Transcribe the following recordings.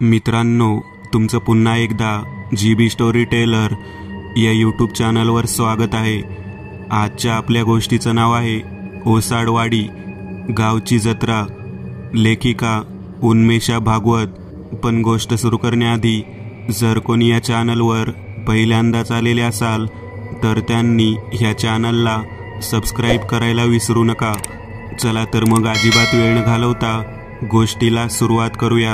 मित्रांनो, तुमचं पुन्हा एकदा GB स्टोरी टेलर या यूट्यूब चॅनलवर स्वागत आहे। आजच्या आपल्या गोष्टीचं नाव आहे ओसाडवाडी गावची जत्रा। लेखिका उन्मेषा भागवत। पण गोष्ट सुरू करण्याआधी जर कोणी या चॅनलवर पहिल्यांदाच आलेले असाल तर त्यांनी ह्या चॅनलला सबस्क्राइब करायला विसरू नका। चला तर मग अजिबात वेळ न घालवता गोष्टीला सुरुवात करूया।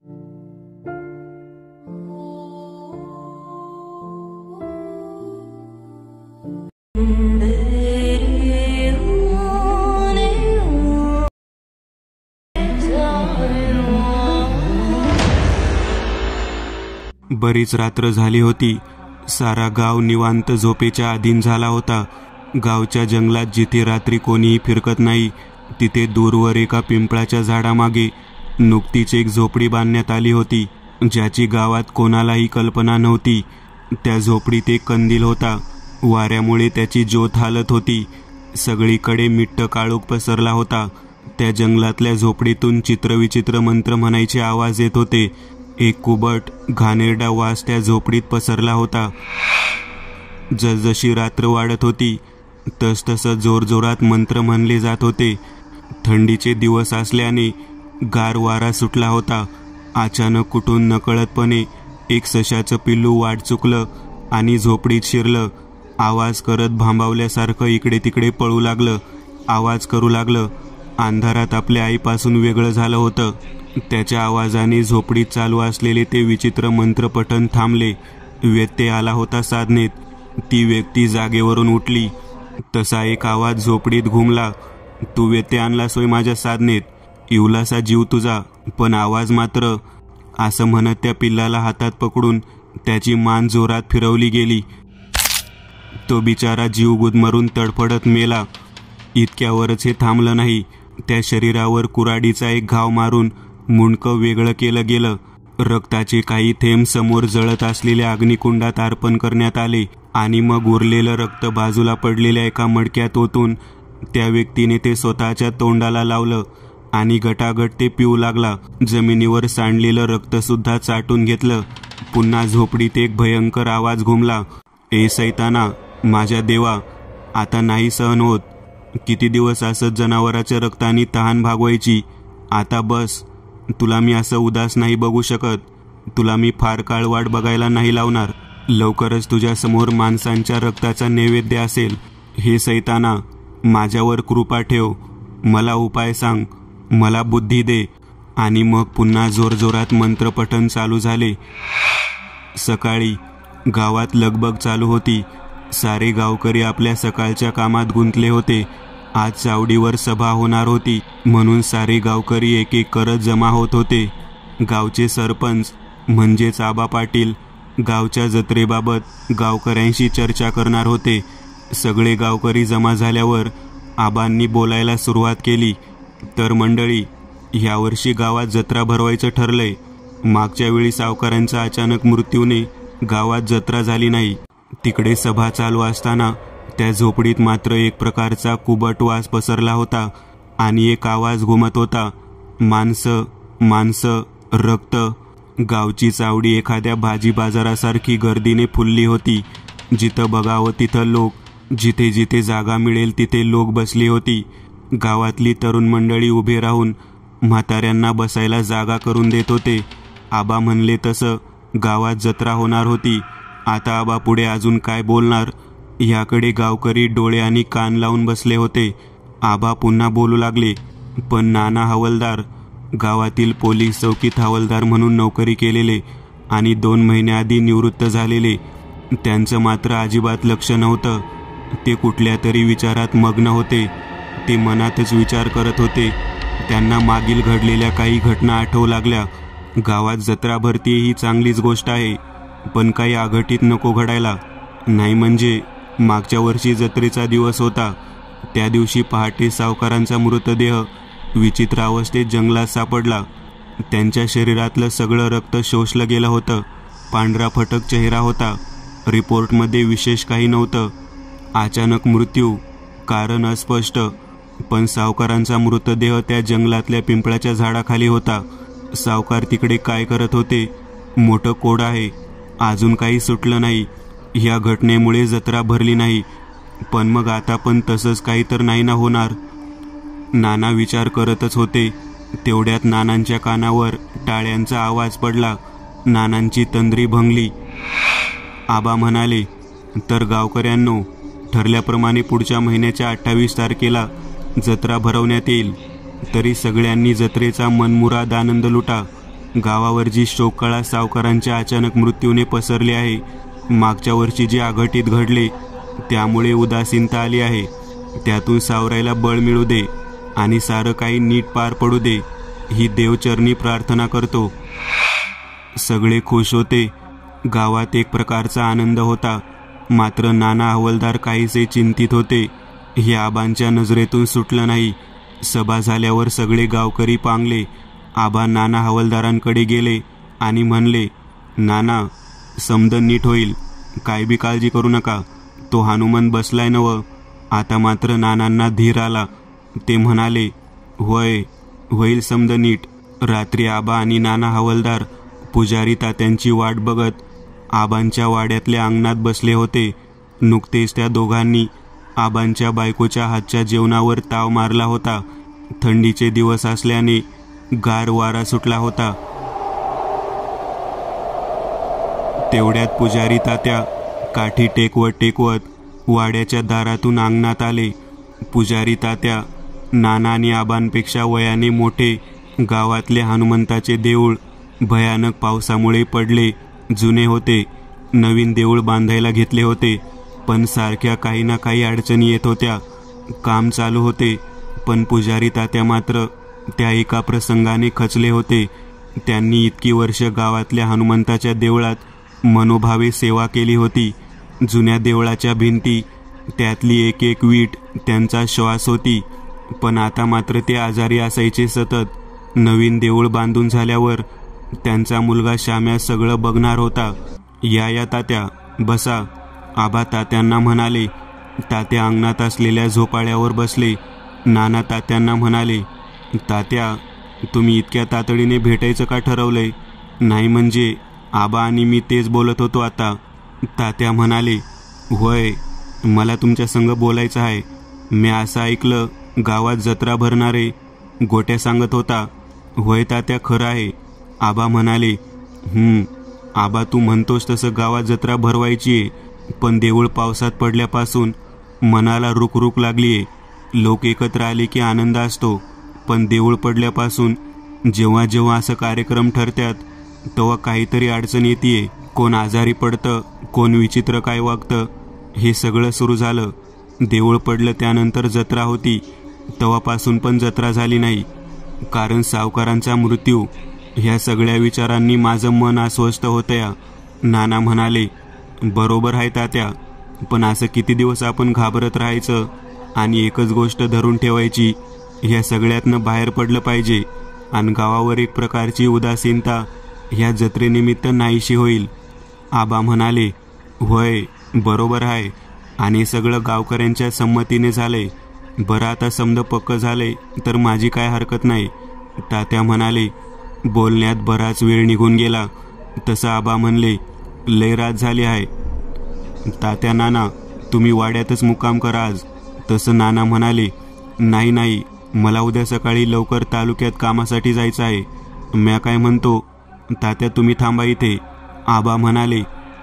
बरीच रात्र झाली होती। सारा गाव निवांत झोपेच्या अधीन झाला होता। गावच्या जंगलात जिथे रात्री कोणीही फिरकत नाही तिथे दूरवर एका पिंपळाच्या झाडामागे नुकतीच एक झोपडी बांधण्यात आली होती, ज्याची गावात कोणालाही कल्पना नव्हती। त्या झोपडीत एक कंदील होता। वाऱ्यामुळे त्याची ज्योत हालत होती। सगळीकडे मिट्ट काळोख पसरला होता। त्या जंगलातल्या झोपडीतून चित्रविचित्र मंत्र म्हणायचे आवाज येत होते। एक कुबट घाणेरडा वास त्या झोपडीत पसरला होता। जसजशी रात्र वाढत होती तसतसं जोरजोरात मंत्र म्हणले जात होते। थंडीचे दिवस असल्याने गार वारा सुटला होता। अचानक कुठून नकळतपणे एक सशाचं पिल्लू वाट चुकलं आणि झोपडीत शिरलं। आवाज करत भांबावल्यासारखं इकडे तिकडे पळू लागलं, आवाज करू लागलं। अंधारात आपल्या आईपासून वेगळं झालं होतं। त्याच्या आवाजाने झोपडीत चालू असलेले ते विचित्र मंत्रपठण थांबले। व्यत्यय आला होता साधनेत। ती व्यक्ती जागेवरून उठली। तसा एक आवाज झोपडीत घुमला, तू व्यत्यय आणलास माझ्या साधनेत, इवलासा जीव तुझा। पण आवाज मात्र, असं म्हणत त्या पिल्लाला हातात पकडून त्याची मान जोरात फिरवली गेली। तो बिचारा जीव गुदमरून तडफडत मेला। इतक्यावरच हे थांबलं नाही, त्या शरीरावर कुऱ्हाडीचा एक घाव मारून मुंडकं वेगळं केलं गेलं। रक्ताचे काही थेंब समोर जळत असलेल्या अग्निकुंडात अर्पण करण्यात आले आणि मग उरलेलं रक्त बाजूला पडलेल्या एका मडक्यात ओतून त्या व्यक्तीने ते स्वतःच्या तोंडाला लावलं आणि गटागट ते पिऊ लागला। जमिनीवर सांडलेलं रक्त सुद्धा चाटून घेतलं। पुन्हा झोपडीत एक भयंकर आवाज घुमला, ए सैताना, माझ्या देवा, आता नाही सहन होत। किती दिवस असंच जनावराच्या रक्ताने तहान भागवायची, आता बस। तुला मी असं उदास नाही बघू शकत। तुला मी फार काळ वाट बघायला नाही लावणार। लवकरच तुझ्या समोर माणसांच्या रक्ताचा नैवेद्य असेल। हे सैताना, माझ्यावर कृपा ठेव, मला उपाय सांग, मला बुद्धी दे। आणि मग पुन्हा जोरजोरात मंत्रपठण चालू झाले। सकाळी गावात लगबग चालू होती। सारे गावकरी आपल्या सकाळच्या कामात गुंतले होते। आज चावडीवर सभा होणार होती म्हणून सारे गावकरी एक एक करत जमा होत होते। गावचे सरपंच म्हणजेच आबा पाटील गावच्या जत्रेबाबत गावकऱ्यांशी चर्चा करणार होते। सगळे गावकरी जमा झाल्यावर आबांनी बोलायला सुरुवात केली, तर मंडळी, यावर्षी गावात जत्रा भरवायचं ठरलंय। मागच्या वेळी सावकारांचा अचानक मृत्यूने गावात जत्रा झाली नाही। तिकडे सभा चालू असताना त्या झोपडीत मात्र एक प्रकारचा कुबट वास पसरला होता आणि एक आवाज घुमत होता, माणसं, माणसं, रक्त। गावची चावडी एखाद्या भाजी बाजारासारखी गर्दीने फुलली होती। जिथं बघावं तिथं लोक, जिथे जिथे जागा मिळेल तिथे लोक बसली होती। गावातली तरुण मंडळी उभे राहून म्हाताऱ्यांना बसायला जागा करून देत होते। आबा म्हणले तसं गावात जत्रा होणार होती। आता आबा पुढे अजून काय बोलणार याकडे गावकरी डोळे आणि कान लावून बसले होते। आबा पुन्हा बोलू लागले, पण नाना हवालदार, गावातील पोलीस चौकीत हवालदार म्हणून नोकरी केलेले आणि 2 महिन्याआधी निवृत्त झालेले, त्यांचं मात्र अजिबात लक्ष नव्हतं। ते कुठल्या तरी विचारात मग्न होते। ते मनातच विचार करत होते। त्यांना मागील घडलेल्या काही घटना आठवू लागल्या। गावात जत्रा भरतीये ही चांगलीच गोष्ट आहे, पण काही अघटित नको घडायला। नाही म्हणजे मागच्या वर्षी जत्रेचा दिवस होता। त्या दिवशी पहाटे सावकारांचा मृतदेह विचित्र अवस्थेत जंगलात सापडला। त्यांच्या शरीरातलं सगळं रक्त शोषलं गेलं होतं। पांढरा फटक चेहरा होता। रिपोर्टमध्ये विशेष काही नव्हतं। अचानक मृत्यू, कारण अस्पष्ट, पण सावकारांचा मृतदेह त्या जंगलातल्या पिंपळाच्या झाडाखाली होता। सावकार तिकडे काय करत होते? मोठं कोड आहे, अजून काही सुटलं नाही. ह्या घटनेमुळे जत्रा भरली नाही, पण मग आता पण तसंच काही तर नाही ना होणार? नाना विचार करतच होते. तेवढ्यात नानांच्या कानावर टाळ्यांचा आवाज पडला. नानांची तंद्री भंगली. आबा म्हणाले, तर गावकऱ्यांनो, ठरल्याप्रमाणे पुढच्या महिन्याच्या 28 तारखेला जत्रा भरवण्यात येईल. तरी सगळ्यांनी जत्रेचा मनमुराद आनंद लुटा. गावावर जी शोककळा सावकारांच्या अचानक मृत्यूने पसरली आहे, मागच्या वर्षी जे अघटित घडले त्यामुळे उदासीनता आली आहे, त्यातून सावरायला बळ मिळू दे आणि सारं काही नीट पार पडू दे, ही देवचरणी प्रार्थना करतो. सगळे खुश होते. गावात एक प्रकारचा आनंद होता. मात्र नाना हवालदार काहीसे चिंतित होते. हे आबांच्या नजरेतून सुटलं नाही. सभा झाल्यावर सगळे गावकरी पांगले. आबा नाना हवालदारांकडे गेले आणि म्हणले, नाना, समद नीट होईल, काय बी काळजी करू नका. तो हनुमान बसलाय नव. आता मात्र नानांना धीर आला. ते म्हणाले, होय, होईल समद नीट. रात्री आबा आणि नाना हवालदार पुजारी तात्यांची वाट बघत आबांच्या वाड्यातल्या अंगणात बसले होते. नुकतेच त्या दोघांनी आबांच्या बायकोच्या हातच्या जेवणावर ताव मारला होता. थंडीचे दिवस असल्याने गार वारा सुटला होता. तेवढ्यात पुजारी तात्या काठी टेकवत वाड्याच्या दारातून अंगणात आले. पुजारी तात्या नाना आणि आबांपेक्षा वयाने मोठे. गावातले हनुमंताचे देऊळ भयानक पावसामुळे पडले, जुने होते. नवीन देऊळ बांधायला घेतले होते, पण सारख्या काही ना काही अडचणी येत होत्या. काम चालू होते, पण पुजारी तात्या मात्र त्या एका प्रसंगाने खचले होते. त्यांनी इतकी वर्ष गावातल्या हनुमंताच्या देवळात मनोभावे सेवा केली होती. जुन्या देवळाच्या भिंती, त्यातली एक एक वीट त्यांचा श्वास होती. पण आता मात्र ते आजारी असायचे सतत. नवीन देऊळ बांधून झाल्यावर त्यांचा मुलगा श्याम्या सगळं बघणार होता. या तात्या, बसा, आबा तात्यांना म्हणाले. तात्या अंगणात असलेल्या झोपाळ्यावर बसले. नाना तात्यांना म्हणाले, तात्या, तुम्ही इतक्या तातडीने भेटायचं का ठरवलंय? नाही म्हणजे आबा आणि मी तेच बोलत होतो आता. तात्या म्हणाले, होय, मला तुमच्या संग बोलायचं आहे. मी असं ऐकलं गावात जत्रा भरणारे, गोट्या सांगत होता. होय तात्या, खरं आहे. आबा म्हणाले, आबा, तू म्हणतोस तसं गावात जत्रा भरवायची आहे, पण देऊळ पावसात पडल्यापासून मनाला रुक लागलीये. लोक एकत्र आले की आनंद असतो, पण देऊळ पडल्यापासून जेव्हा जेव्हा असं कार्यक्रम ठरतात तेव्हा काहीतरी अडचण येते. कोण आजारी पडतं, कोण विचित्र काय वागतं, हे सगळं सुरू झालं. देऊळ पडलं त्यानंतर जत्रा होती, तेव्हापासून पण जत्रा झाली नाही. कारण सावकारांचा मृत्यू. ह्या सगळ्या विचारांनी माझं मन अस्वस्थ होतं. नाना म्हणाले, बरोबर आहे तात्या, पण असं किती दिवस आपण घाबरत राहायचं आणि एकच गोष्ट धरून ठेवायची? ह्या सगळ्यातनं बाहेर पडलं पाहिजे आणि गावावर एक प्रकारची उदासीनता ह्या जत्रेनिमित्त नाहीशी होईल. आबा म्हणाले, होय, बरोबर आहे, आणि सगळं गावकऱ्यांच्या संमतीने झालंय. बरं, आता समद पक्क झालंय तर माझी काय हरकत नाही. तात्या म्हणाले. बोलण्यात बराच वेळ निघून गेला. तसं आबा म्हणले, लय रात झाली आहे. तात्या, नाना, तुम्ही वाड्यातच मुक्काम करा आज. तसं नाना म्हणाले, नाही, मला उद्या सकाळी लवकर तालुक्यात कामासाठी जायचं आहे. म्या काय म्हणतो, तात्या, तुम्ही थांबा इथे. आबा म्हणाले,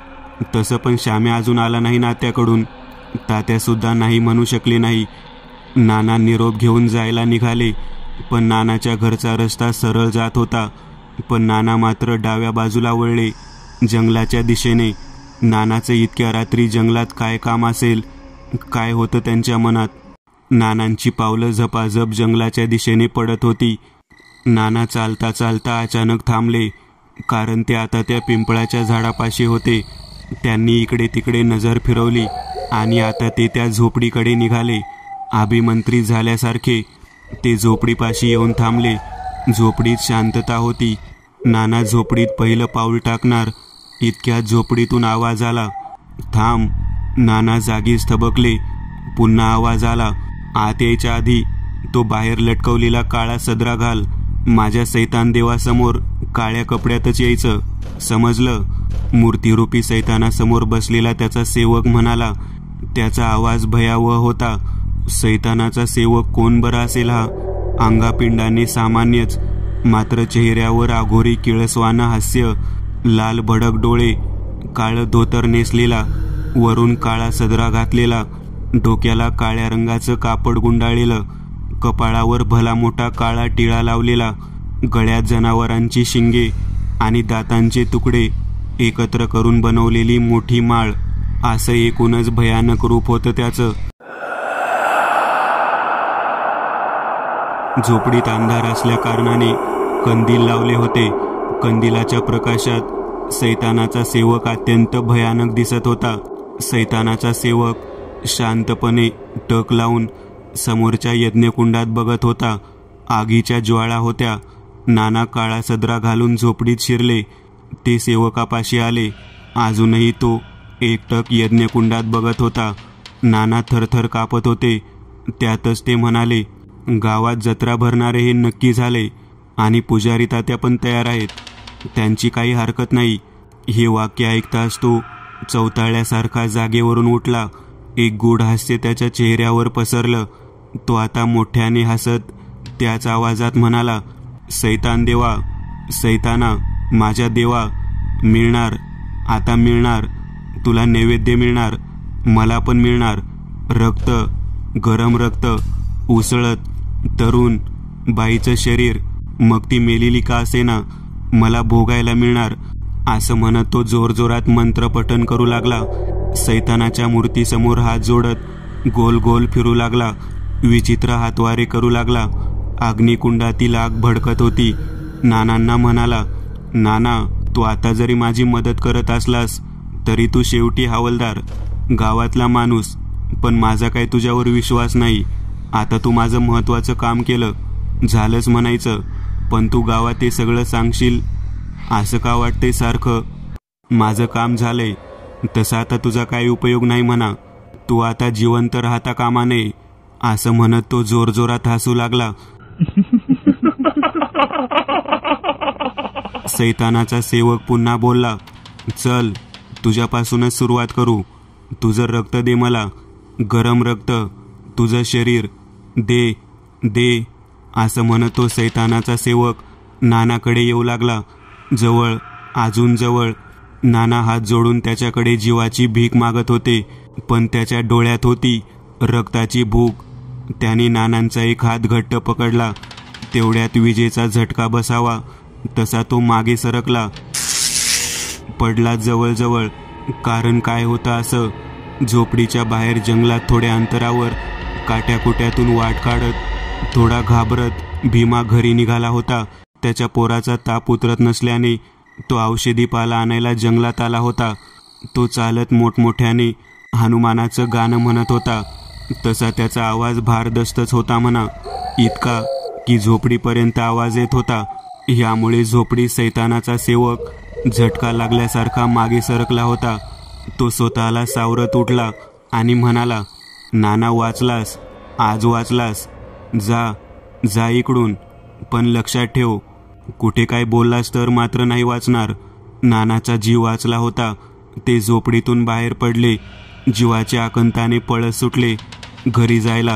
तसं पण श्याम्या अजून आला नाही नात्याकडून. तात्यासुद्धा नाही म्हणू शकले नाही. नाना निरोप घेऊन जायला निघाले, पण नानाच्या घरचा रस्ता सरळ जात होता. पण नाना मात्र डाव्या बाजूला वळले, जंगलाच्या दिशेने. नानाचं इतक्या रात्री जंगलात काय काम असेल? काय होतं त्यांच्या मनात? नानांची पावलं झपाझप जंगलाच्या दिशेने पडत होती. नाना चालता चालता अचानक थांबले, कारण ते आता त्या पिंपळाच्या झाडापाशी होते. त्यांनी इकडे तिकडे नजर फिरवली आणि आता ते त्या झोपडीकडे निघाले. अभिमंत्रित झाल्यासारखे ते झोपडीपाशी येऊन थांबले. झोपडीत शांतता होती. नाना झोपडीत पहिलं पाऊल टाकणार इतक्यात झोपडीतून आवाज आला, थांब. नाना जागीच थबकले. पुन्हा आवाज आला. आत यायच्या आधी तो बाहेर लटकवलेला काळा सदरा घाल. माझ्या सैतान देवासमोर काळ्या कपड्यातच यायचं, समजलं? मूर्तिरूपी सैतानासमोर बसलेला त्याचा सेवक म्हणाला. त्याचा आवाज भयावह होता. सैतानाचा सेवक कोण बरा असेल हा? अंगापिंडाने सामान्यच, मात्र चेहऱ्यावर आघोरी किळसवानं हास्य, लाल भडक डोळे, काळं धोतर नेसलेला, वरून काळा सदरा घातलेला, डोक्याला काळ्या रंगाचं कापड गुंडाळलेलं, कपाळावर भला मोठा काळा टिळा लावलेला, गळ्यात जनावरांची शिंगे आणि दातांचे तुकडे एकत्र करून बनवलेली मोठी माळ, असं एकूणच भयानक रूप होतं त्याचं. झोपडीत अंधार असल्या कारणाने कंदील लावले होते. कंदिलाच्या प्रकाशात सैतानाचा सेवक अत्यंत भयानक दिसत होता. सैतानाचा सेवक शांतपणे टक लावून समोरच्या यज्ञकुंडात बघत होता. आगीच्या ज्वाळा होत्या. नाना काळा सदरा घालून झोपडीत शिरले. ते सेवकापाशी आले. अजूनही तो एकटक यज्ञकुंडात बघत होता. नाना थरथर कापत होते. त्यातच ते म्हणाले, गावात जत्रा भरणारे हे नक्की झाले आणि पुजारी तात्या पण तयार आहेत. त्यांची काही हरकत नाही. हे वाक्य ऐकताच तो चवताळल्यासारखा जागेवरून उठला. एक गूढ हास्य त्याच्या चेहऱ्यावर पसरलं. तो आता मोठ्याने हसत त्याच आवाजात म्हणाला, सैतान देवा, सैताना, माझ्या देवा, मिळणार, आता मिळणार, तुला नैवेद्य मिळणार, मला पण मिळणार. रक्त, गरम रक्त, उसळत, तरुण, बाईचं शरीर, मग ती मेलेली का असेना, मला भोगायला मिळणार. असं म्हणत तो जोरजोरात मंत्रपठण करू लागला. सैतानाच्या मूर्तीसमोर हात जोडत गोल गोल फिरू लागला. विचित्र हातवारे करू लागला. अग्निकुंडातील आग भडकत होती. नानांना म्हणाला, नाना, तू आता जरी माझी मदत करत असलास तरी तू शेवटी हवालदार, गावातला माणूस, पण माझा काही तुझ्यावर विश्वास नाही. आता तू माझं महत्त्वाचं काम केलं, झालंच म्हणायचं, पण तू गावात ते सगळं सांगशील असं का वाटतंय सारखं? माझं काम झालंय, तसा आता तुझा काही उपयोग नाही म्हणा. तू आता जिवंत राहता कामा नये. असं म्हणत तो जोरजोरात हसू लागला. सैतानाचा सेवक पुन्हा बोलला, चल, तुझ्यापासूनच सुरुवात करू. तुझं रक्त दे मला, गरम रक्त, तुझं शरीर दे दे. असं म्हणत तो सैतानाचा सेवक नानाकडे येऊ लागला. जवळ, अजून जवळ. नाना हात जोडून त्याच्याकडे जीवाची भीक मागत होते, पण त्याच्या डोळ्यात होती रक्ताची भूक. त्याने नानांचा एक हात घट्ट पकडला. तेवढ्यात विजेचा झटका बसावा तसा तो मागे सरकला. पडला जवळजवळ. कारण काय होतं असं? झोपडीच्या बाहेर जंगलात थोड्या अंतरावर काट्याकुट्यातून वाट काढत, थोडा घाबरत भीमा घरी निघाला होता. त्याच्या पोराचा ताप उतरत नसल्याने तो औषधी पाला आणायला जंगलात आला होता. तो चालत मोठमोठ्याने हनुमानाचं गाणं म्हणत होता. तसा त्याचा आवाज भारदस्तच होता म्हणा, इतका की झोपडीपर्यंत आवाज येत होता. यामुळे झोपडी सैतानाचा सेवक झटका लागल्यासारखा मागे सरकला होता. तो स्वतःला सावरत उठला आणि म्हणाला, नाना, वाचलास, आज वाचलास. जा जा इकडून, पण लक्षात ठेव, कुठे काय बोललास तर मात्र नाही वाचणार. नानाचा जीव वाचला होता. ते झोपडीतून बाहेर पडले. जीवाच्या आकंताने पळत सुटले घरी जायला.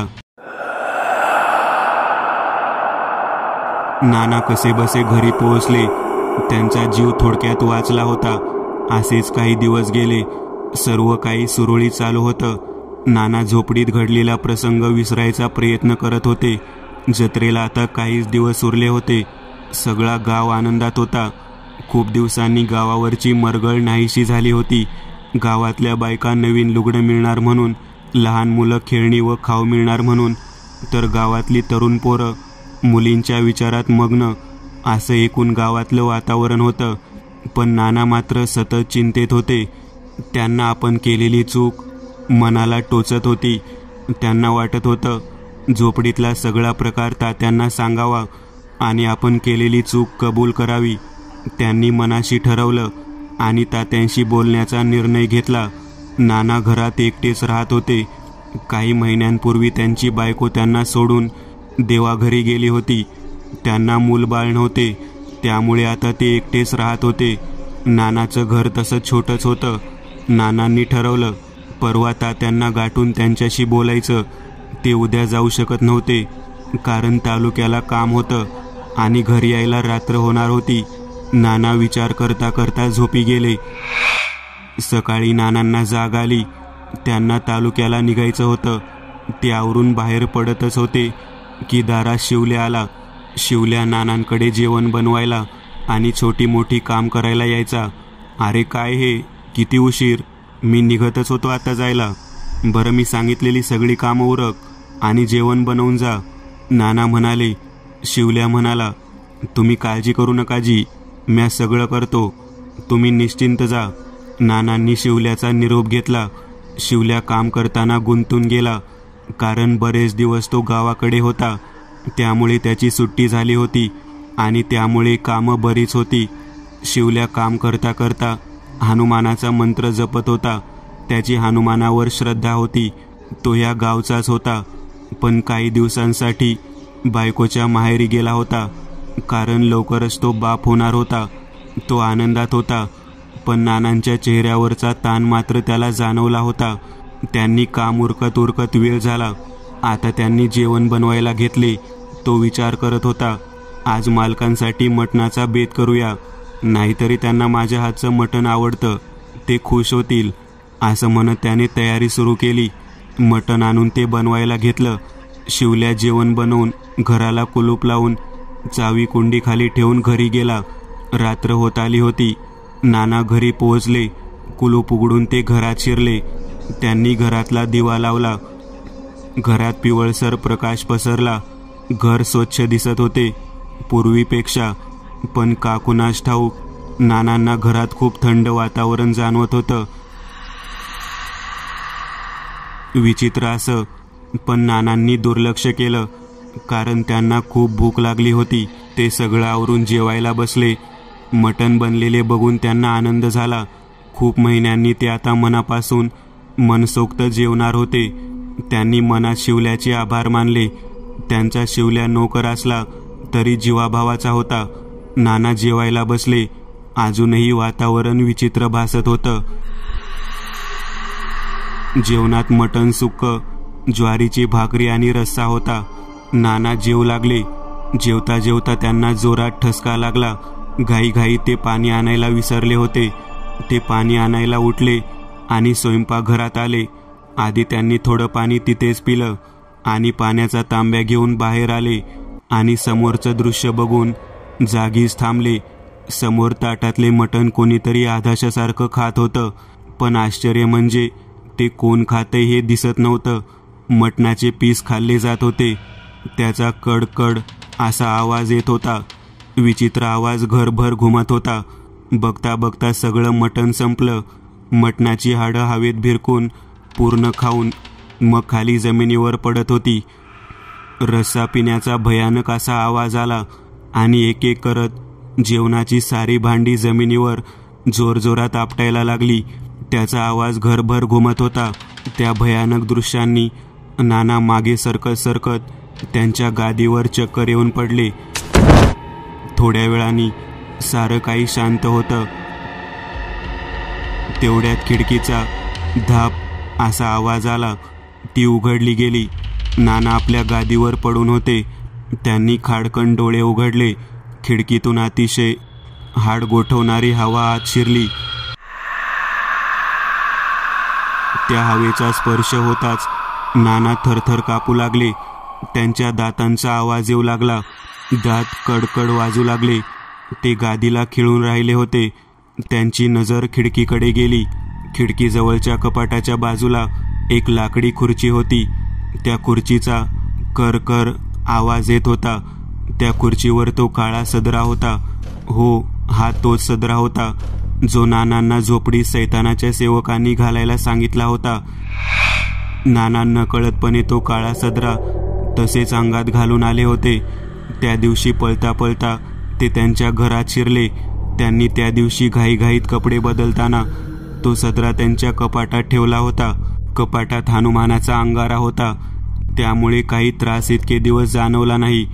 नाना कसे बसे घरी पोहोचले. त्यांचा जीव थोडक्यात वाचला होता. असेच काही दिवस गेले. सर्व काही सुरळीत चालू होतं. नाना झोपडीत घडलेला प्रसंग विसरायचा प्रयत्न करत होते. जत्रेला आता काहीच दिवस उरले होते. सगळा गाव आनंदात होता. खूप दिवसांनी गावावरची मरगळ नाहीशी झाली होती. गावातल्या बायका नवीन लुगडं मिळणार म्हणून, लहान मुलं खेळणी व खाऊ मिळणार म्हणून, तर गावातली तरुण पोरं मुलींच्या विचारात मग्न, असं एकूण गावातलं वातावरण होतं. पण नाना मात्र सतत चिंतेत होते. त्यांना आपण केलेली चूक मनाला टोचत होती. त्यांना वाटत होतं झोपडीतला सगळा प्रकार तात्यांना सांगावा आणि आपण केलेली चूक कबूल करावी. त्यांनी मनाशी ठरवलं आणि तात्यांशी बोलण्याचा निर्णय घेतला. नाना घरात एकटेच राहत होते. काही महिन्यांपूर्वी त्यांची बायको त्यांना सोडून देवाघरी गेली होती. त्यांना मूलबाळ नव्हते, त्यामुळे आता ते एकटेच राहत होते. नानाचं घर तसं छोटंच होतं. नानांनी ठरवलं परवा तात्यांना गाठून त्यांच्याशी बोलायचं. ते उद्या जाऊ शकत नव्हते, कारण तालुक्याला काम होतं आणि घरी यायला रात्र होणार होती. नाना विचार करता करता झोपी गेले. सकाळी नानांना जाग आली. त्यांना तालुक्याला निघायचं होतं. ते आवरून बाहेर पडतच होते की दारात शिवल्या आला. शिवल्या नानांकडे जेवण बनवायला आणि छोटी मोठी काम करायला यायचा. अरे काय हे, किती उशीर, मी निघतच होतो आता जायला. बरं, मी सांगितलेली सगळी कामं उरक आणि जेवण बनवून जा, नाना म्हणाले. शिवल्या म्हणाला, तुम्ही काळजी करू नका जी, मी सगळं करतो, तुम्ही निश्चिंत जा. नानांनी शिवल्याचा निरोप घेतला. शिवल्या काम करताना गुंतून गेला, कारण बरेच दिवस तो गावाकडे होता, त्यामुळे त्याची सुट्टी झाली होती आणि त्यामुळे कामं बरीच होती. शिवल्या काम करता करता हनुमानाचा मंत्र जपत होता. त्याची हनुमानावर श्रद्धा होती. तो या गावचाच होता, पण काही दिवसांसाठी बायकोच्या माहेरी गेला होता, कारण लवकरच तो बाप होणार होता. तो आनंदात होता, पण नानांच्या चेहऱ्यावरचा ताण मात्र त्याला जाणवला होता. त्यांनी काम उरकत उरकत वेळ झाला. आता त्यांनी जेवण बनवायला घेतले. तो विचार करत होता, आज मालकांसाठी मटणाचा बेत करूया, नाहीतरी त्यांना माझ्या हातचं मटण आवडतं, ते खुश होतील, असं म्हणत त्याने तयारी सुरू केली. मटण आणून ते बनवायला घेतलं. शिवल्या जेवण बनवून घराला कुलूप लावून चावी कुंडीखाली ठेवून घरी गेला. रात्र होत आली होती. नाना घरी पोहोचले. कुलूप उघडून ते घरात शिरले. त्यांनी घरातला दिवा लावला. घरात पिवळसर प्रकाश पसरला. घर स्वच्छ दिसत होते पूर्वीपेक्षा, पण का कुणास ठाऊक नानांना घरात खूप थंड वातावरण जाणवत होतं. विचित्र असं, पण नानांनी दुर्लक्ष केलं, कारण त्यांना खूप भूक लागली होती. ते सगळं आवरून जेवायला बसले. मटण बनलेले बघून त्यांना आनंद झाला. खूप महिन्यांनी ते आता मनापासून मनसोक्त जेवणार होते. त्यांनी मनात शिवल्याचे आभार मानले. त्यांचा शिवल्या नोकर असला तरी जीवाभावाचा होता. नाना जेवायला बसले. अजूनही वातावरण विचित्र भासत होतं. जेवणात मटण सुक्कं, ज्वारीची भाकरी आणि रस्सा होता. नाना जेवू लागले. जेवता जेवता त्यांना जोरात ठसका लागला. घाईघाई ते पाणी आणायला विसरले होते. ते पाणी आणायला उठले आणि स्वयंपाकघरात आले. आधी त्यांनी थोडं पाणी तिथेच पिलं आणि पाण्याचा तांब्या घेऊन बाहेर आले आणि समोरचं दृश्य बघून जागीच थांबले. समोर ताटातले मटण कोणीतरी आधाशासारखं खात होतं, पण आश्चर्य म्हणजे ते कोण खातंय हे दिसत नव्हतं. मटणाचे पीस खाल्ले जात होते. त्याचा कडकड असा आवाज येत होता. विचित्र आवाज घरभर घुमत होता. बघता बघता सगळं मटण संपलं. मटणाची हाडं हवेत भिरकून पूर्ण खाऊन मग खाली जमिनीवर पडत होती. रस्सा पिण्याचा भयानक असा आवाज आला आणि एक एक करत जेवणाची सारी भांडी जमिनीवर जोरजोरात आपटायला लागली. त्याचा आवाज घरभर घुमत होता. त्या भयानक दृश्यांनी नाना मागे सरकत सरकत त्यांच्या गादीवर चक्कर येऊन पडले. थोड्या वेळाने सारं काही शांत होतं. तेवढ्यात खिडकीचा धाप असा आवाज आला. ती उघडली गेली. नाना आपल्या गादीवर पडून होते. त्यांनी खाडकन डोळे उघडले. खिडकीतून अतिशय हाड गोठवणारी हवा आत शिरली. त्या हवेचा स्पर्श होताच नाना थरथर कापू लागले. त्यांच्या दातांचा आवाज येऊ लागला. दात कडकड वाजू लागले. ते गादीला खिळून राहिले होते. त्यांची नजर खिडकीकडे गेली. खिडकीजवळच्या कपाटाच्या बाजूला एक लाकडी खुर्ची होती. त्या खुर्चीचा करकर आवाज येत होता. त्या खुर्चीवर तो काळा सदरा होता. हो, हा तोच सदरा होता जो नानांना झोपडीत सैतानाच्या सेवकांनी घालायला सांगितला होता. नाना नकळतपणे तो काळा सदरा तसेच अंगात घालून आले होते. त्या दिवशी पळता पळता ते त्यांच्या घरात शिरले. त्यांनी त्या दिवशी घाईघाईत कपडे बदलताना तो सदरा त्यांच्या कपाटात ठेवला होता. कपाटात हनुमानाचा अंगारा होता, त्यामुळे काही त्रास इतके दिवस जाणवला नाही.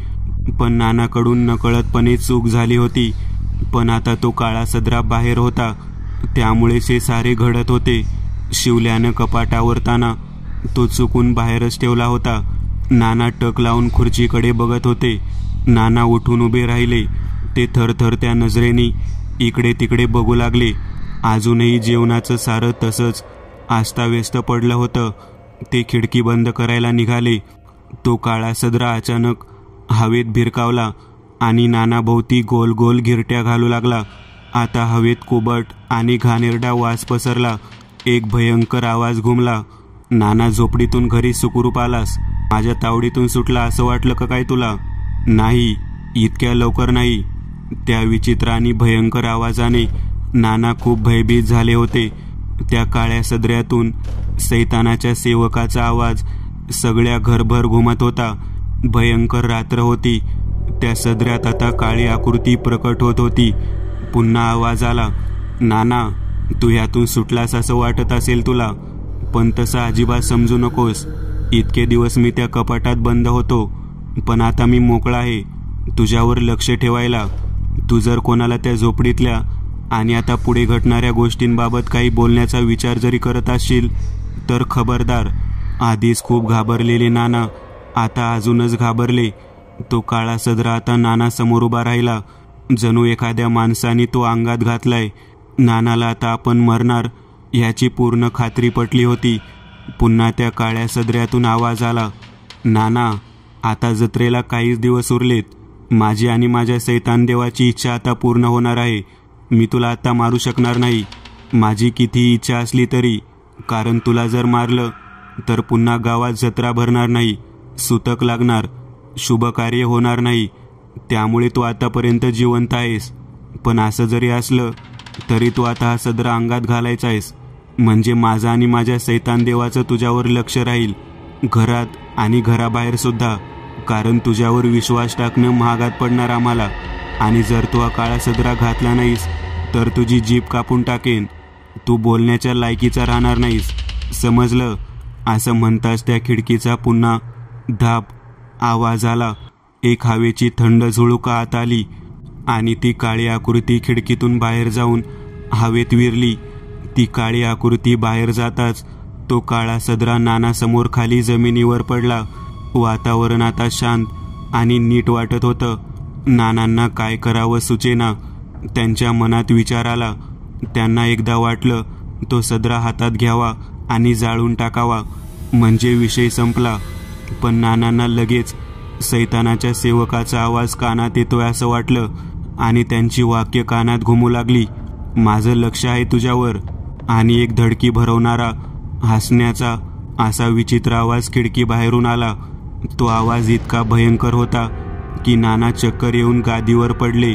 पण नानाकडून नकळतपणे चूक झाली होती. पण आता तो काळा सदरा बाहेर होता, त्यामुळेच हे सारे घडत होते. शिवल्यानं कपाट आवरताना तो चुकून बाहेरच ठेवला होता. नाना टक लावून खुर्चीकडे बघत होते. नाना उठून उभे राहिले. ते थरथरत्या नजरेने इकडे तिकडे बघू लागले. अजूनही जेवणाचं सारं तसंच आस्ताव्यस्त पडलं होतं. ते खिडकी बंद करायला निघाले. तो काळा सदरा अचानक हवेत भिरकावला आणि नानाभोवती गोल गोल गिरट्या घालू लागला. आता हवेत कोबट आणि घाणेरडा वास पसरला. एक भयंकर आवाज घुमला. नाना, झोपडीतून घरी सुखरूप आलास? माझ्या तावडीतून सुटला असं वाटलं का काय तुला? नाही, इतक्या लवकर नाही. त्या विचित्र आणि भयंकर आवाजाने नाना खूप भयभीत झाले होते. त्या काळ्या सदऱ्यातून सैतानाच्या सेवकाचा आवाज सगळ्या घरभर घुमत होता. भयंकर रात्र होती. त्या सदऱ्यात आता काळी आकृती प्रकट होत होती. पुन्हा आवाज आला. नाना, तू ह्यातून सुटलास असं वाटत असेल तुला, पण तसं अजिबात समजू नकोस. इतके दिवस मी त्या कपाटात बंद होतो, पण आता मी मोकळा आहे तुझ्यावर लक्ष ठेवायला. तू जर कोणाला त्या झोपडीतल्या आणि आता पुढे घडणाऱ्या गोष्टींबाबत काही बोलण्याचा विचार जरी करत असशील तर खबरदार. आधीच खूप घाबरलेले नाना आता अजूनच घाबरले. तो काळा सदरा आता नाना समोर उभा राहिला. जणू एखाद्या माणसाने तो अंगात घातलाय. नानाला आता आपण मरणार ह्याची पूर्ण खात्री पटली होती. पुन्हा त्या काळ्या सदऱ्यातून आवाज आला. नाना, आता जत्रेला काहीच दिवस उरलेत. माझी आणि माझ्या सैतान देवाची इच्छा आता पूर्ण होणार आहे. मी तुला आता मारू शकणार नाही, माझी कितीही इच्छा असली तरी. कारण तुला जर मारलं तर पुन्हा गावात जत्रा भरणार नाही, सुतक लागणार, शुभ कार्य होणार नाही. त्यामुळे तू आतापर्यंत जिवंत आहेस. पण असं जरी असलं तरी तू आता हा सदरा अंगात घालायचा आहेस. म्हणजे माझं आणि माझ्या सैतान देवाचं तुझ्यावर लक्ष राहील, घरात आणि घराबाहेर सुद्धा. कारण तुझ्यावर विश्वास टाकणं महागात पडणार आम्हाला. आणि जर तू हा काळा सदरा घातला नाहीस तर तुझी जीभ कापून टाकेन. तू बोलण्याच्या लायकीचा राहणार नाहीस, समजलं? असं म्हणताच त्या खिडकीचा पुन्हा धाप आवाज आला. एक हवेची थंड झुळूक आत आली आणि ती काळी आकृती खिडकीतून बाहेर जाऊन हवेत विरली. ती काळी आकृती बाहेर जाताच तो काळा सदरा नानासमोर खाली जमिनीवर पडला. वातावरण आता शांत आणि नीट वाटत होतं. नानांना काय करावं सुचेना. त्यांच्या मनात विचार आला. त्यांना एकदा वाटलं तो सदरा हातात घ्यावा आणि जाळून टाकावा, म्हणजे विषय संपला. पण नानांना लगेच सैतानाच्या सेवकाचा आवाज कानात येतोय असं वाटलं आणि त्यांची वाक्य कानात घुमू लागली. माझं लक्ष आहे तुझ्यावर. आणि एक धडकी भरवणारा हसण्याचा असा विचित्र आवाज खिडकी बाहेरून आला. तो आवाज इतका भयंकर होता की नाना चक्कर येऊन गादीवर पडले.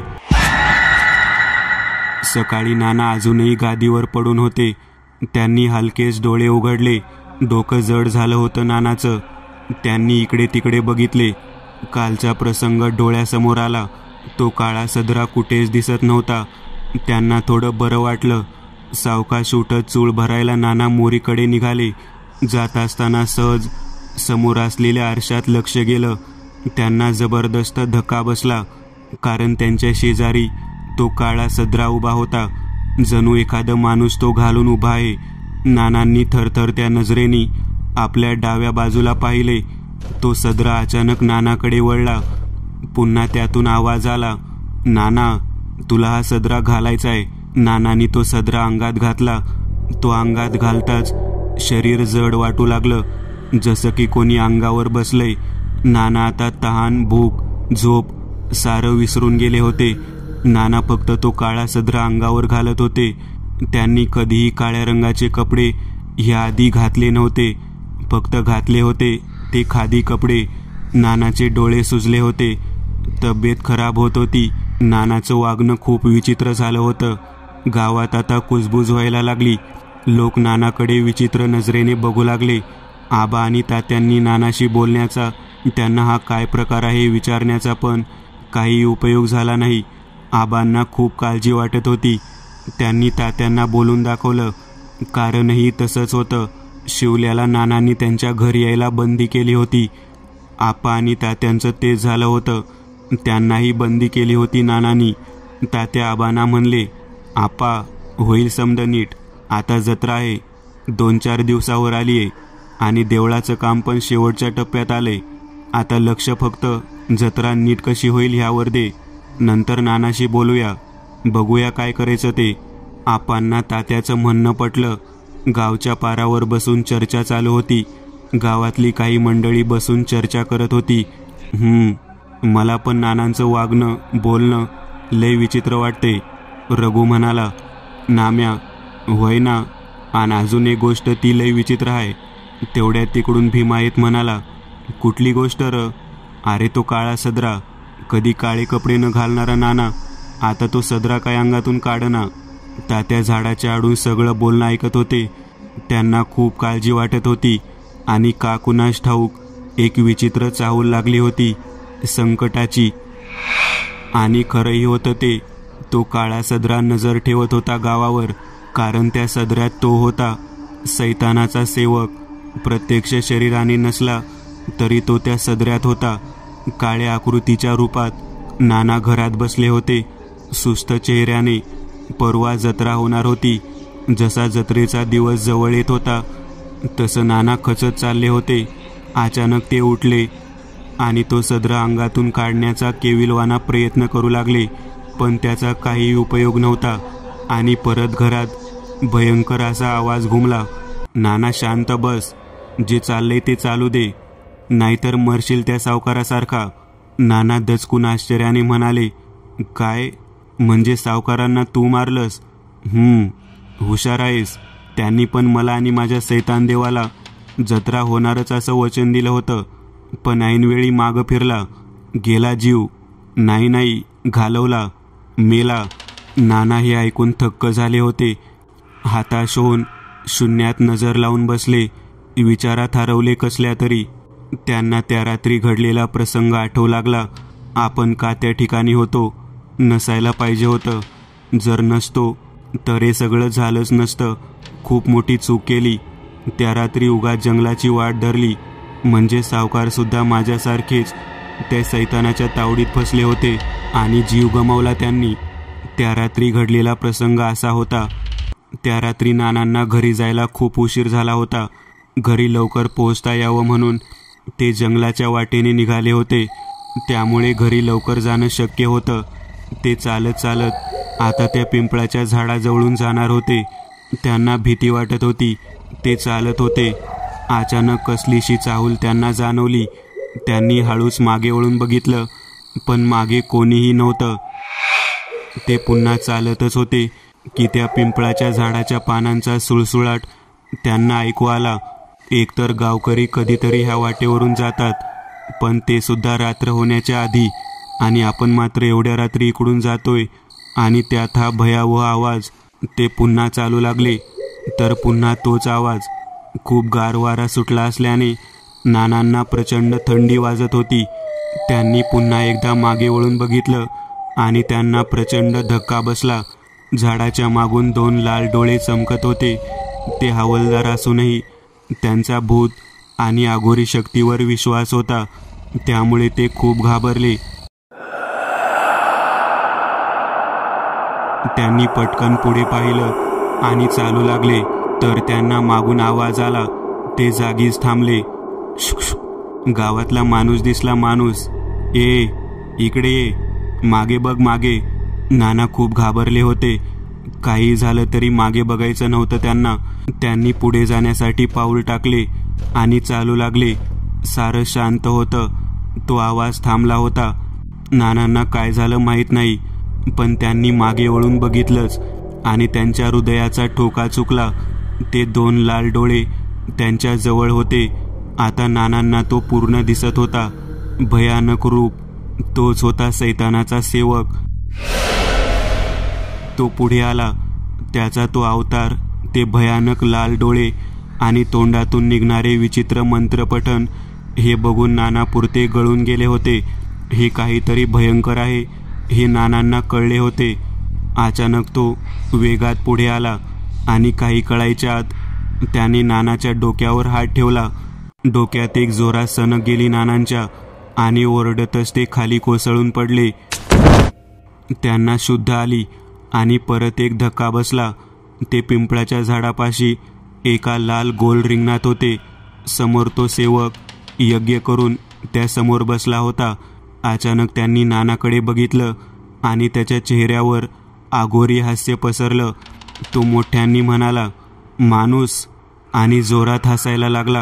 सकाळी नाना अजूनही गादीवर पडून होते. त्यांनी हलकेच डोळे उघडले. डोकं जड झालं होतं नानाचं. त्यांनी इकडे तिकडे बघितले. कालचा प्रसंग डोळ्यासमोर आला. तो काळा सदरा कुठेच दिसत नव्हता. त्यांना थोडं बरं वाटलं. सावकाश उठत चूळ भरायला नाना मोरीकडे निघाले. जात असताना सहज समोर असलेल्या आरशात लक्ष गेलं. त्यांना जबरदस्त धक्का बसला, कारण त्यांच्या शेजारी तो काळा सदरा उभा होता. जणू एखादा माणूस तो घालून उभा आहे. नानांनी थरथरत्या नजरेने आपल्या डाव्या बाजूला पाहिले. तो सदरा अचानक नानाकडे वळला. पुन्हा त्यातून आवाज आला. नाना, तुला हा सदरा घालायचा आहे. नानांनी तो सदरा अंगात घातला. तो अंगात घालताच शरीर जड वाटू लागलं, जसं की कोणी अंगावर बसलंय. नाना आता तहान, भूक, झोप सारं विसरून गेले होते. नाना फक्त तो काळा सदरा अंगावर घालत होते. त्यांनी कधीही काळ्या रंगाचे कपडे ह्याआधी घातले नव्हते. फक्त घातले होते ते खादी कपडे. नानाचे डोळे सुजले होते. तब्येत खराब होत होती. नानाचं वागणं खूप विचित्र झालं होतं. गावात आता कुजबूज व्हायला लागली. लोक नानाकडे विचित्र नजरेने बघू लागले. आबा आणि तात्यांनी नानाशी बोलण्याचा, त्यांना हा काय प्रकार आहे विचारण्याचा पण काही उपयोग झाला नाही. आबांना खूप काळजी वाटत होती. त्यांनी तात्यांना बोलून दाखवलं. कारणही तसंच होतं. शिवल्याला नानांनी त्यांच्या घरी यायला बंदी केली होती. आपा आणि तात्यांचं तेच झालं होतं. त्यांनाही बंदी केली होती नानांनी. तात्या आबांना म्हणले, आपा होईल समद नीट, आता जत्रा आहे, 2-4 दिवसावर आली आहे आणि देवळाचं काम पण शेवटच्या टप्प्यात आलंय. आता लक्ष फक्त जत्रा नीट कशी होईल ह्यावर दे. नंतर नानाशी बोलूया, बघूया काय करायचं ते. आपांना तात्याचं म्हणणं पटलं. गावच्या पारावर बसून चर्चा चालू होती. गावातली काही मंडळी बसून चर्चा करत होती. मला पण नानांचं वागणं बोलणं लय विचित्र वाटते. रघु म्हणाला, नाम्या होय ना, आणि अजून एक गोष्ट ती लय विचित्र आहे. तेवढ्यात तिकडून भीमा येत म्हणाला, कुठली गोष्ट र? अरे तो काळा सदरा, कधी काळे कपडे न घालणारा नाना, आता तो सदरा काय अंगातून काढना. तात्या झाडाच्या आडून सगळं बोलणं ऐकत होते. त्यांना खूप काळजी वाटत होती आणि का कुणास ठाऊक एक विचित्र चाहूल लागली होती संकटाची. आणि खरंही होतं ते. तो काळा सदरा नजर ठेवत होता गावावर, कारण त्या सदऱ्यात तो होता सैतानाचा सेवक. प्रत्यक्ष शरीराने नसला तरी तो त्या सदऱ्यात होता. काळ्या आकृतीच्या रूपात नाना घरात बसले होते, सुस्त चेहऱ्याने. परवा जत्रा होणार होती. जसा जत्रेचा दिवस जवळ येत होता तसं नाना खचत चालले होते. अचानक ते उठले आणि तो सदरा अंगातून काढण्याचा केविलवाना प्रयत्न करू लागले, पण त्याचा काही उपयोग नव्हता. आणि परत घरात भयंकर असा आवाज घुमला, नाना शांत बस, जे चाललंय ते चालू दे, नाहीतर मरशील त्या सावकारासारखा. नाना दचकून आश्चर्याने म्हणाले, काय म्हणजे सावकारांना तू मारलंस? हुशार आहेस. त्यांनी पण मला आणि माझ्या सैतान देवाला जत्रा होणारच असं वचन दिलं होतं, पण ऐनवेळी मागं फिरला, गेला जीव. नाही घालवला, मेला. नाना हे ऐकून थक्क झाले होते. हाताश होऊन शून्यात नजर लावून बसले. विचारात हरवले कसल्या तरी. त्यांना त्या रात्री घडलेला प्रसंग आठवू लागला. आपण का त्या ठिकाणी होतो? नसायला पाहिजे होतं. जर नसतो तर हे सगळं झालंच नसतं. खूप मोठी चूक केली. त्या रात्री उगाच जंगलाची वाट धरली. म्हणजे सावकारसुद्धा माझ्यासारखेच त्या सैतानाच्या तावडीत फसले होते आणि जीव गमावला त्यांनी. त्या रात्री घडलेला प्रसंग असा होता. त्या रात्री नानांना घरी जायला खूप उशीर झाला होता. घरी लवकर पोहोचता यावं म्हणून ते जंगलाच्या वाटेने निघाले होते. त्यामुळे घरी लवकर जाणं शक्य होतं. ते चालत आता त्या पिंपळाच्या झाडाजवळून जाणार होते. त्यांना भीती वाटत होती. ते चालत होते. अचानक कसलीशी चाहूल त्यांना जाणवली. त्यांनी हळूच मागे वळून बघितलं, पण मागे कोणीही नव्हतं. ते पुन्हा चालतच होते की त्या पिंपळाच्या झाडाच्या पानांचा सुळसुळाट त्यांना ऐकू आला. एकतर गावकरी कधीतरी ह्या वाटेवरून जातात, पण ते सुद्धा रात्र होण्याच्या आधी, आणि आपण मात्र एवढ्या रात्री इकडून जातोय. आणि त्यात हा भयावह आवाज. ते पुन्हा चालू लागले तर पुन्हा तोच आवाज. खूप गार वारा सुटला असल्याने नानांना प्रचंड थंडी वाजत होती. त्यांनी पुन्हा एकदा मागे वळून बघितलं आणि त्यांना प्रचंड धक्का बसला. झाडाच्या मागून 2 लाल डोळे चमकत होते. ते हवालदार असूनही त्यांचा भूत आणि आघोरी शक्तीवर विश्वास होता, त्यामुळे ते खूप घाबरले. त्यांनी पटकन पुढे पाहिलं आणि चालू लागले तर त्यांना मागून आवाज आला. ते जागीच थांबले. गावातला माणूस दिसला. माणूस, इकडे ये, मागे बघ, मागे. नाना खूप घाबरले होते. काही झालं तरी मागे बघायचं नव्हतं त्यांना. त्यांनी पुढे जाण्यासाठी पाऊल टाकले आणि चालू लागले. सारं शांत होतं. तो आवाज थांबला होता. नानांना काय झालं माहीत नाही, पण त्यांनी मागे वळून बघितलंच आणि त्यांच्या हृदयाचा ठोका चुकला. ते 2 लाल डोळे त्यांच्या जवळ होते. आता नानांना तो पूर्ण दिसत होता. भयानक रूप. तोच होता सैतानाचा सेवक. तो पुढे आला. त्याचा तो अवतार, ते भयानक लाल डोळे आणि तोंडातून निघणारे विचित्र मंत्रपठण, हे बघून नाना पुरते गळून गेले होते. हे काहीतरी भयंकर आहे हे नानांना कळले होते. अचानक तो वेगात पुढे आला आणि काही कळायच्या आत त्याने नानाच्या डोक्यावर हात ठेवला. डोक्यात एक जोरात सनक गेली नानांच्या. आणि ओरडतच ते खाली कोसळून पडले. त्यांना शुद्ध आली आणि परत एक धक्का बसला. ते पिंपळाच्या झाडापाशी एका लाल गोल रिंगणात होते. समोर तो सेवक यज्ञ करून त्या समोर बसला होता. अचानक त्यांनी नानाकडे बघितलं आणि त्याच्या चेहऱ्यावर आघोरी हास्य पसरलं. तो मोठ्यांनी म्हणाला, माणूस, आणि जोरात हसायला लागला.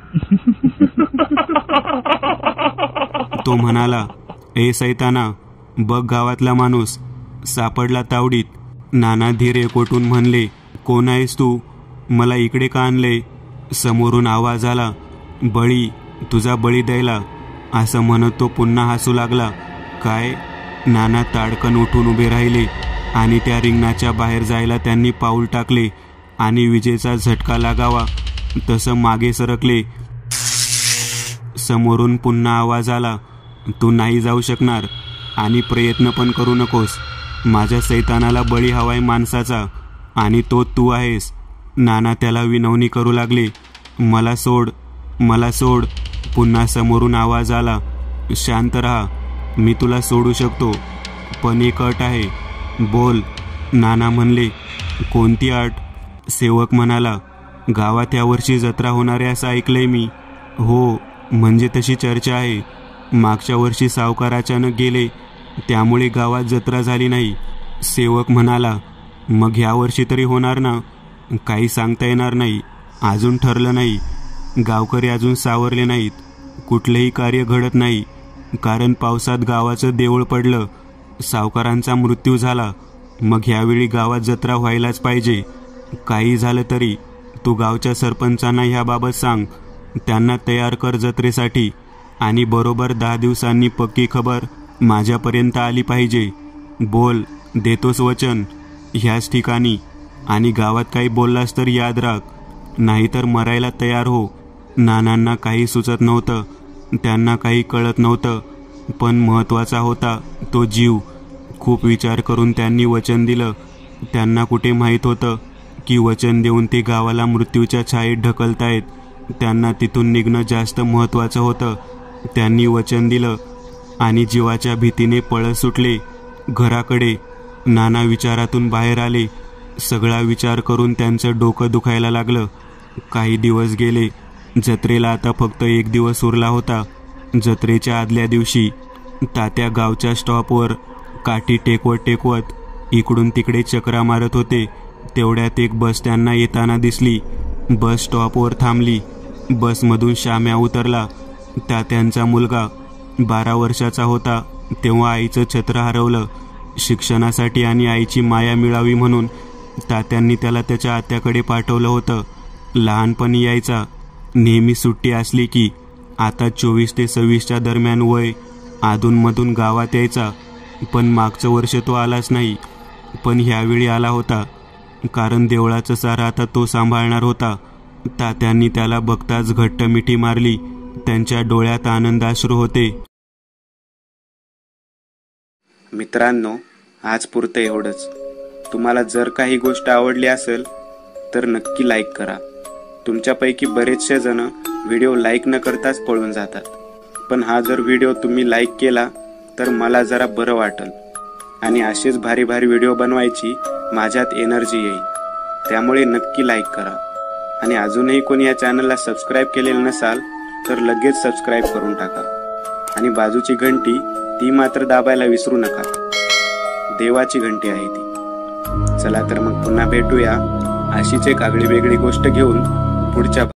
तो म्हणाला, ए सैताना, बघ गावातला माणूस सापडला तावडीत. नाना धीर एकवटून म्हणले, कोण आहेस तू? मला इकडे का आणले? समोरून आवाज आला, बळी, तुझा बळी द्यायला, असं म्हणत तो पुन्हा हसू लागला. काय? नाना ताडकन उठून उभे राहिले आणि त्या रिंगणाच्या बाहेर जायला त्यांनी पाऊल टाकले आणि विजेचा झटका लागावा तसं मागे सरकले. समोरून पुन्हा आवाज आला, तू नाही जाऊ शकणार आणि प्रयत्न पण करू नकोस. माझ्या सैतानाला बळी हवाय माणसाचा, आणि तो तू आहेस. नाना त्याला विनवणी करू लागले, मला सोड, मला सोड. पुन्हा समोरून आवाज आला, शांत राहा, मी तुला सोडू शकतो, पण एक अट आहे. बोल. नाना म्हणले, कोणती अट? सेवक म्हणाला, गावात यावर्षी जत्रा होणार आहे असं ऐकलंय मी. हो, म्हणजे तशी चर्चा आहे. मागच्या वर्षी सावकार अचानक गेले, त्यामुळे गावात जत्रा झाली नाही. सेवक म्हणाला, मग ह्या वर्षी तरी होणार ना? काही सांगता येणार नाही, अजून ठरलं नाही. गावकरी अजून सावरले नाहीत. कुठलंही कार्य घडत नाही, कारण पावसात गावाचं देऊळ पडलं, सावकारांचा मृत्यू झाला. मग ह्यावेळी गावात जत्रा व्हायलाच पाहिजे. काही झालं तरी तू गावच्या सरपंचांना ह्याबाबत सांग. त्यांना तयार कर जत्रेसाठी, आणि बरोबर 10 दिवसांनी पक्की खबर माझ्यापर्यंत आली पाहिजे. बोल, देतोस वचन? ह्याच ठिकाणी, आणि गावात काही बोललास तर याद राख, नाहीतर मरायला तयार हो. नानांना काही सुचत नव्हतं, त्यांना काही कळत नव्हतं, पण महत्त्वाचा होता तो जीव. खूप विचार करून त्यांनी वचन दिलं. त्यांना कुठे माहीत होतं की वचन देऊन ते गावाला मृत्यूच्या छायेत ढकलतायत. त्यांना तिथून निघणं जास्त महत्त्वाचं होतं. त्यांनी वचन दिलं आणि जीवाच्या भीतीने पळत सुटले घराकडे. नाना विचारातून बाहेर आले. सगळा विचार करून त्यांचं डोकं दुखायला लागलं. काही दिवस गेले. जत्रेला आता फक्त 1 दिवस उरला होता. जत्रेच्या आदल्या दिवशी तात्या गावच्या स्टॉपवर काठी टेकवत टेकवत इकडून तिकडे चक्रा मारत होते. तेवढ्यात एक बस त्यांना येताना दिसली. बस स्टॉपवर थांबली. बसमधून श्याम्या उतरला. तात्यांचा मुलगा 12 वर्षाचा होता तेव्हा आईचं छत्र हरवलं. शिक्षणासाठी आणि आईची माया मिळावी म्हणून तात्यांनी त्याला त्याच्या आत्याकडे पाठवलं होतं. लहानपणी यायचा, नेहमी सुट्टी असली की. आता 24 ते 26च्या दरम्यान वय. अधूनमधून गावात यायचा, पण मागचं वर्ष तो आलाच नाही. पण ह्यावेळी आला होता, कारण देवळाचं सारा आता तो सांभाळणार होता. तात्यांनी त्याला बघताच घट्ट मिठी मारली. त्यांच्या डोळ्यात आनंदाश्रू होते. मित्रांनो, आज पुरतं एवढंच. तुम्हाला जर काही गोष्ट आवडली असेल तर नक्की लाईक करा. तुमच्यापैकी बरेचसे जण व्हिडिओ लाईक न करताच पळून जातात, पण हा जर व्हिडिओ तुम्ही लाईक केला तर मला जरा बरं वाटेल आणि असेच भारी भारी व्हिडिओ बनवायची माझ्यात एनर्जी येईल. त्यामुळे नक्की लाईक करा. आणि अजूनही कोणी या चॅनलला सबस्क्राईब केलेलं नसाल तर लगेच सबस्क्राईब करून टाका. आणि बाजूची घंटी ती मात्र दाबायला विसरू नका. देवाची घंटी आहे ती. चला तर मग पुन्हा भेटूया अशीच एक आगळी वेगळी गोष्ट घेऊन पुढच्या